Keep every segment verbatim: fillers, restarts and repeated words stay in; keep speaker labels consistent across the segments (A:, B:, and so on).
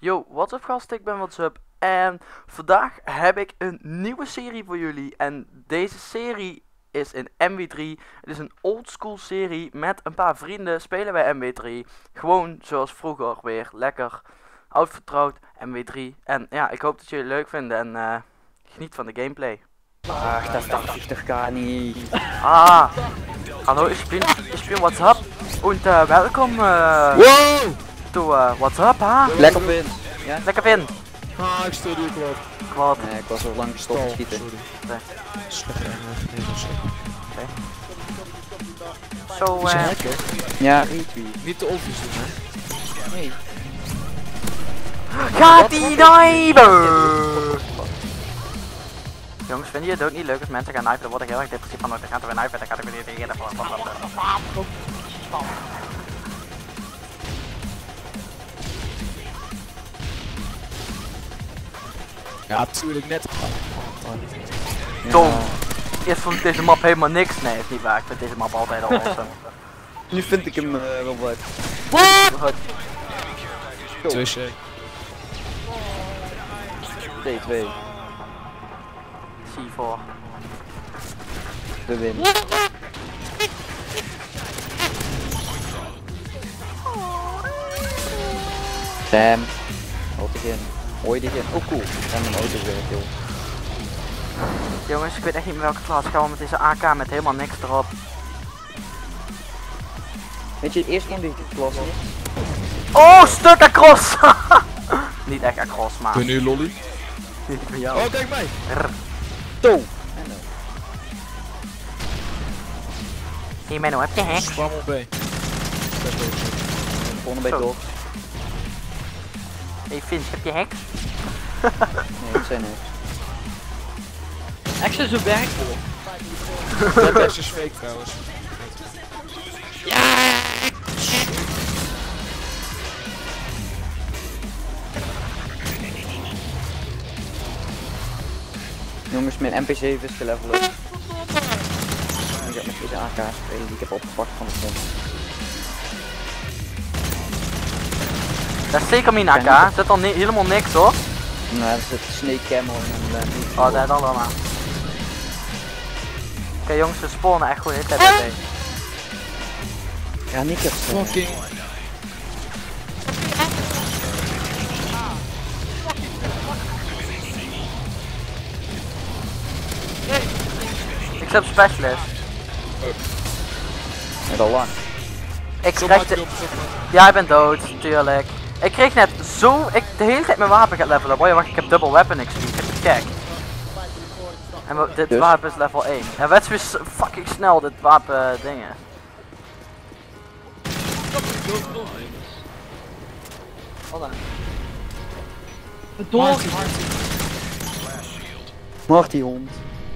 A: Yo, what's up gasten, ik ben What's Up en vandaag heb ik een nieuwe serie voor jullie en deze serie is in M W drie. Het is een oldschool serie met een paar vrienden spelen wij M W drie. Gewoon zoals vroeger weer, lekker oud vertrouwd M W drie. En ja, ik hoop dat jullie het leuk vinden en uh, geniet van de gameplay.
B: Ach, das achtzig k nicht.
A: Ah, hallo, ich bin, ich bin What's Up und uh, welkom uh,
C: Wow!
A: to uh, What's Up, ha?
B: Lekker op in. Ja?
A: Lekker Vin.
C: Ah, ik stel die klap.
A: Wat?
B: Nee, ik was al lang gestopt te schieten.
C: Sorry.
A: Nee.
C: Slecht nee, zo.
A: Zo,
C: Is je
A: eh...
C: hacken?
B: Ja, retweet.
C: Niet te obvious doen, hè?
B: Nee.
A: Gaat die diven! Jongens, vinden je het ook niet leuk als mensen gaan knipen? Dan word ik heel erg depressief van. Dan gaat er weer knipen, dan gaat er weer tegen.
C: Ja, natuurlijk net.
A: Tom, eerst vond ik deze map helemaal niks. Nee, is niet waar. Ik vind deze map altijd al awesome.
B: Nu vind ik hem uh, wel wat.
A: Goed.
C: twee C.
B: twee twee.
A: C vier.
B: De win. Sam. Auto in. Hoor je die in? Oh cool. Sam een auto weer kill.
A: Jongens, ik weet echt niet meer welke klas. Gaan we met deze A K met helemaal niks erop.
B: Weet je, het eerste van die klas is?
A: Oh, stuk across! Niet echt across, maar...
C: Kun je nu lolly?
A: Niet van jou.
C: Oh, kijk mij!
A: Rrr.
B: To!
A: Hey Menno, heb je hek?
C: Spam op B. Best wel zo.
B: Begonnen bij
A: Zo.
B: Dog.
A: Hey Vince, heb je hek?
B: Nee, het zijn niks.
D: Access is werk voor.
C: Dat is dus fake trouwens.
B: Jongens, mijn M P zeven is geleveld. Ik ga met deze A K spelen die ik heb opgepakt van de grond.
A: Dat is zeker mijn A K. Zit al ni helemaal niks hoor.
B: Nou, er zit Snake Camel en een uh,
A: Oh, dat allemaal. Oké okay, jongens, we spawnen echt goed de hele tijd bij B.
B: Ja, niet echt.
C: Fucking.
A: Ik zit op specialist.
B: Net al lang.
A: Ik
C: Zo
A: krijg
C: maakt
A: de...
C: hij op, zeg maar.
A: Ja, ik ben dood, tuurlijk. Ik kreeg net zo... Ik de hele tijd mijn wapen gaat levelen. Oh ja, wacht, ik heb double weapon X P. Ik heb het gek. En we- dit
B: Dus?
A: wapen is level één. En werd weer s- fucking snel, dit wapen uh, dingen.
D: Door.
B: Marty hond.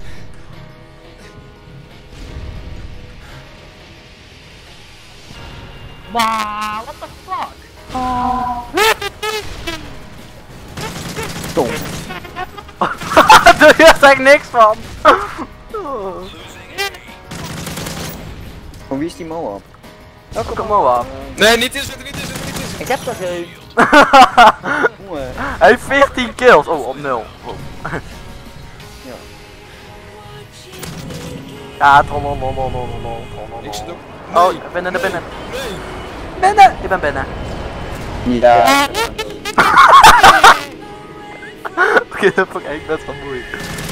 D: Wow, what the fuck?
B: Tom.
A: Doe je er echt niks van.
B: Van wie is die Moab?
A: Oh, kom maar op.
C: Nee, niet in zitten, niet in zitten, niet in zitten.
B: Ik heb toch geen. Jongen.
A: Hij heeft veertien kills. Oh, op nul. Oh.
B: Ja.
A: Ja, trollolololololol.
C: Ik zit ook.
A: Oh, binnen, naar binnen.
C: Nee!
A: Binnen! Ik ben binnen.
B: Ja.
A: Oké, dat vond ik echt best wel moeilijk.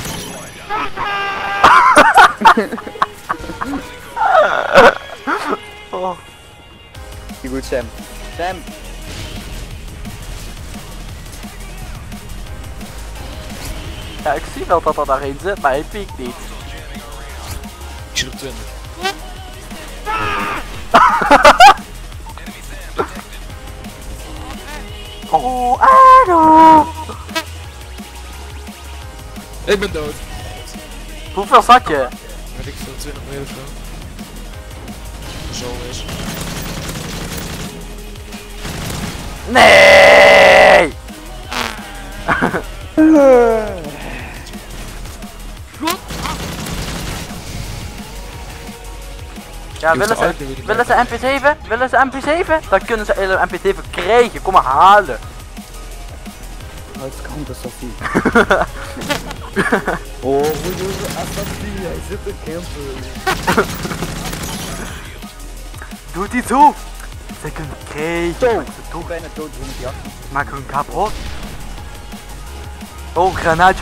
A: Oh.
B: Je goed Sam. Sam.
A: Ja, ik zie wel dat er daarheen zit, maar hij piekt niet.
C: Ik zit op twintig.
A: Oh, Ado!
C: Ik ben dood.
A: Hoeveel zat je?
C: Weet ik veel, twintig meer of zo. Zo is.
A: Nee! Ja,
C: Je hoeft
A: willen
C: de
A: ze,
C: item weer
A: willen ze M P zeven? Willen ze M P zeven? Dan kunnen ze een M P zeven krijgen. Kom maar halen.
B: Het komt dus Sophie. Oh, hoe doe je Sophie? Hij zit te camper.
A: Doet hij toe! Ik een kreeg.
B: Zo! Toen bijna dood met die achter.
A: Maak hem kapot. Oh, granaatje.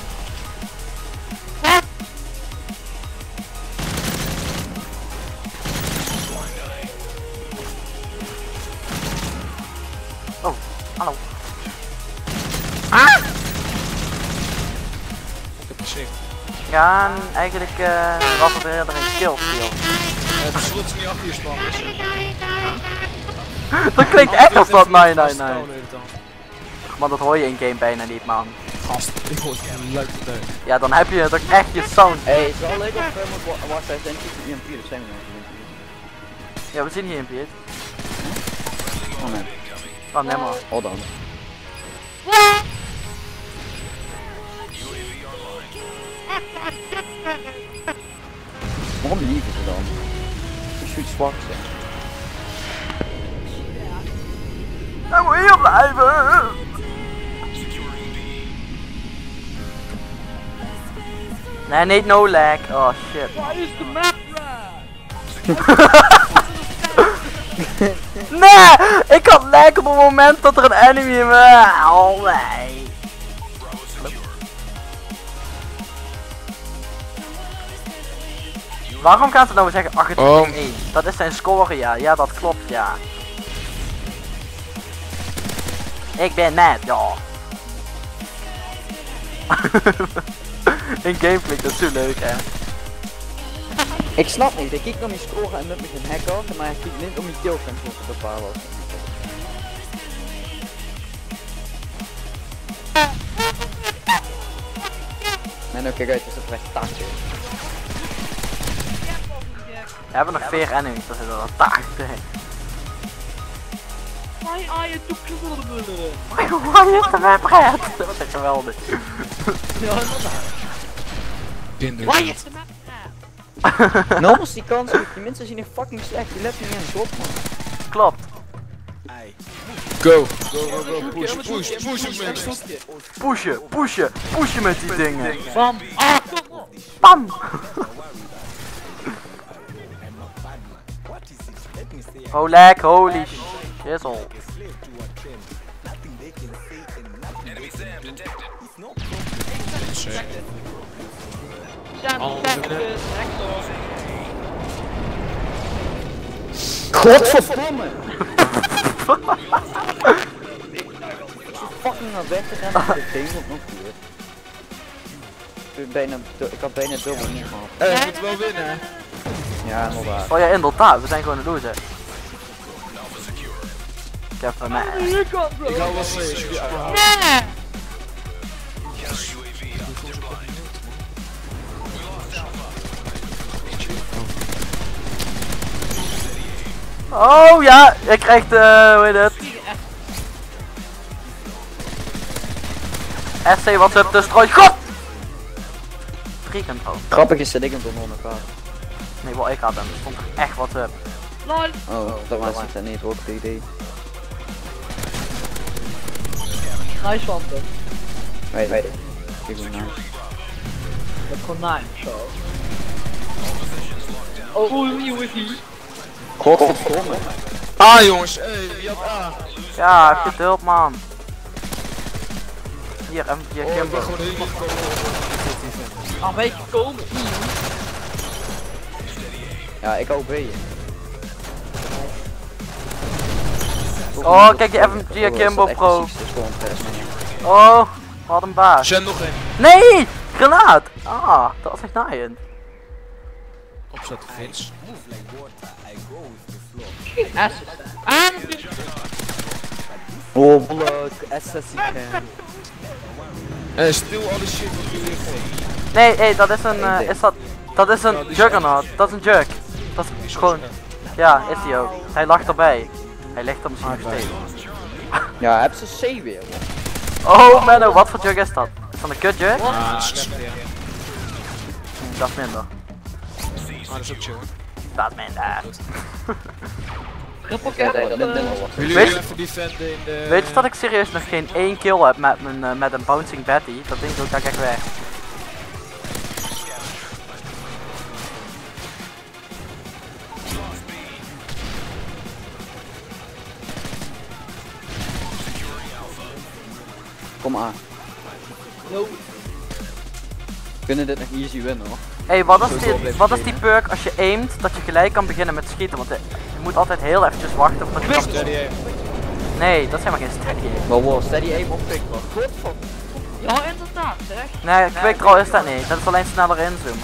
A: Oh, hallo. Ah!
C: Ik heb gezien.
A: Ja, en eigenlijk uh, was het eerder een killsteal.
C: Het is goed niet achter je span.
A: Dat klinkt echt als dat nine nine nine.
C: nine.
A: Maar dat hoor je in game bijna niet, man.
C: Gast, ik hoor het een leuk te doen.
A: Ja, dan heb je toch echt je sound.
B: Hé, is wel leuk of we moeten wacht, hij zijn niet in vier, dat zijn we nog niet.
A: Ja, we zien hier in Piet.
B: Oh nee.
A: Oh, nee man.
B: Oh dan. Waarom lieven ze dan? Ik shoot zwak zijn.
A: Hij moet hier blijven! Nee, niet no lag. Oh shit.
D: Why is the map red?
A: Nee! Ik had lag op het moment dat er een enemy in me. Oh nee. Waarom gaan ze nou zeggen achtentwintig één? Dat is zijn score, ja. Ja, dat klopt, ja. Ik ben mad, ja. In game klinkt dat zo leuk, hè.
B: Ik snap niet, ik kijk naar mijn score en met me een hack af, maar ik kijk niet om mijn killcam te bepalen. Nee, nou kijk uit, het is een prestatie.
A: We hebben nog vier enemies, dat is er tachtig.
D: Why are you too close?
A: Why is de map red? Dat is echt geweldig.
D: Ja, inderdaad.
C: Kinder.
D: Why is the map red?
B: Nogmaals die kans, die mensen zien er fucking slecht, die letten niet aan de klok man.
A: Klopt.
C: Go. Go, go, go. Push, push, push op mensen.
A: Pushen, pushen, pushen met die dingen.
D: Bam! Ah, kom op!
A: Bam! Oh lag, holy shizzle.
D: Ja,
C: Allemaal
D: kijk,
C: binnen.
D: de hector.
B: Godverdomme! Fucking naar weg te gaan en de ding op nog hier. Ik, ben bijna, ik had bijna dubbel niet gehad.
C: Eh, we moeten wel winnen, hè?
B: Ja, inderdaad.
A: Oh ja, inderdaad, we zijn gewoon een loser. Ik heb een uh,
D: Hier komt, bro!
C: Ik hou wel steeds jullie uit.
D: Yeah!
A: Oh ja, je krijgt, uh, hoe heet het? S C, what's up, destroy, god! Freaking oh.
B: Grappig is dat ik hem door elkaar.
A: Nee, wel ik had hem, er stond er echt what's up.
D: Lol!
B: Oh, dat was ik dan niet, ook de idee.
D: Nice one, bro.
B: Weet, weet ik. Ik ben nice.
D: Dat is gewoon nice, zo. Oh, oeh, je wordt hier.
B: Godverdomme.
C: Ah jongens, hey, wie had A?
A: Ja, heb je het hulp man. Hier, en hier,
C: Oh, ik ben
A: Kimber.
C: gewoon helemaal gekomen.
D: Ah, een beetje komen.
B: Ja, ik hou B.
A: Oh, kijk die F M G Kimbo Pro. Oh, wat een baas.
C: Shen nog één.
A: Nee! Granaat! Ah, dat was echt naaiend.
C: Opzetten, Vince.
D: Assist. Ah,
B: Oh, blok, S S I.
C: Eh, stil alle shit wat jullie gooien.
A: Nee, hey, dat is een, uh, is dat, dat is een Juggernaut. Dat is een Jug. Dat is gewoon, ja, is hij ook. Hij lag erbij. Hij ligt er misschien nog steeds.
B: Ja, heb ze C weer.
A: Oh Menno, wat voor Jug is dat? Is dat een kut Jug?
C: Ah, dat is slecht, ja.
A: Dat is minder.
C: Ah, dat is ook chill.
A: Dat is minder.
D: Triple
B: Ja,
D: cap
B: dat
D: of,
B: dat Linden
D: eh,
B: al was.
C: Willen
A: Weet-
C: jullie even defenden in de...
A: Weet je dat ik serieus nog geen één kill heb met, mijn, eh, met een bouncing Betty? Dat ding doe ik echt weg.
B: Kom aan.
D: No.
B: We kunnen dit nog easy winnen hoor.
A: Hé, hey, wat, is
B: Sowieso
A: die-
B: blijven
A: wat is die
B: steken.
A: perk als je aimt dat je gelijk kan beginnen met schieten? Want eh, je moet altijd heel eventjes wachten voordat je kan...
C: Steady aim.
A: Nee, dat is helemaal geen steady aim.
B: Maar wow, steady aim op pick man. Godver.
D: Ja, inderdaad, zeg.
A: Nee, quick draw is dat niet. Dat is alleen sneller inzoomen.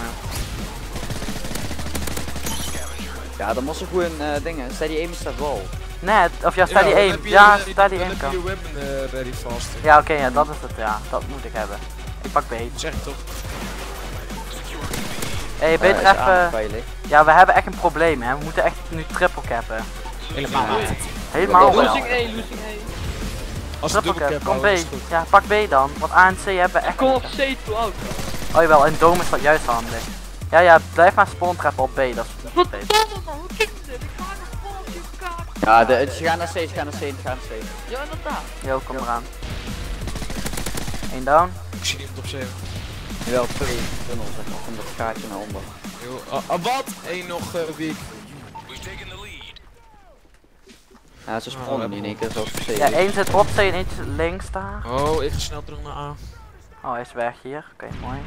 B: Ja, dan moest er gewoon uh, dingen. Steady aim is dat wel.
A: Nee, of ja, steady
C: Ja, dan
A: aim.
C: heb je
A: Ja,
C: je-
A: steady
C: dan
A: aim
C: heb
A: kan.
C: je je weapon eh, ready vast.
A: Ja, oké, ja, dat is het, ja. Dat moet ik hebben. Ik pak B. Hé,
C: Zeg ik toch?
A: hey, beter
B: Uh, is
A: even...
B: aanveilig.
A: Ja, we hebben echt een probleem, hè. We moeten echt nu triple cappen.
C: Helemaal niet.
A: Helemaal wel.
D: Losing A, losing A.
C: Als het
A: Triple
C: dubbel
A: cap,
C: cap
A: kom B.
C: houden, is goed.
A: Ja, pak B dan. Want A en C hebben we
D: Ik
A: echt...
D: kom op C toe out.
A: Oh jawel, in Dome is dat juist handig. Ja, ja, blijf maar spawn trappen op B, dat is
D: Wat
A: beter.
D: domme man, hoe klinkt dit? Ik ga naar volgende kaart.
B: Ja, de, ze gaan naar C, ze gaan naar C, ze gaan naar C.
D: Ja, inderdaad.
A: Yo, kom eraan. Eén down.
C: Ik zie niemand op zeven.
B: Jawel, twee tunnels zeg maar, van dat gaatje naar onder.
C: Yo, ah, ah, wat? Eén nog uh, weak.
B: Ja, ze spawnen nu in één keer zo op C.
A: Ja, één zit op C en eentje zit links daar.
C: Oh, ik ga snel terug naar A.
A: Oh, hij is weg hier. Oké, mooi.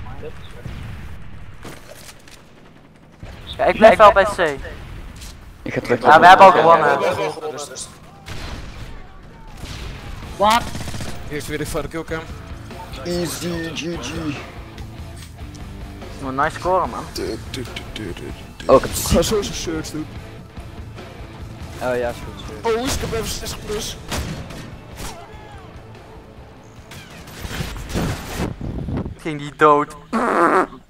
A: Ja, ik blijf wel bij C.
B: Ik ga terug
A: Ja, we hebben al gewonnen.
C: Ja, we hebben al gewonnen, dus- dus-
D: Wat?
C: Eerst weer de voor de killcam.
B: Easy, G G.
A: Je moet nice scoren, man.
B: Oh, ik heb
C: Ik ga zo zijn shirts doen.
B: Oh ja, is goed.
C: Oh, is ik heb even zestig plus.
A: Ging die dood.